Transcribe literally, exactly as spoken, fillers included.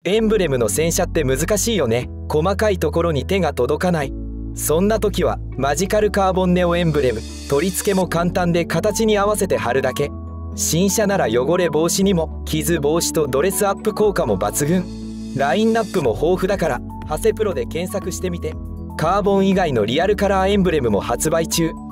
エンブレムの洗車って難しいよね。細かいところに手が届かない。そんな時はマジカルカーボンネオエンブレム。取り付けも簡単で形に合わせて貼るだけ。新車なら汚れ防止にも傷防止とドレスアップ効果も抜群。ラインナップも豊富だからハセプロで検索してみて。カーボン以外のリアルカラーエンブレムも発売中。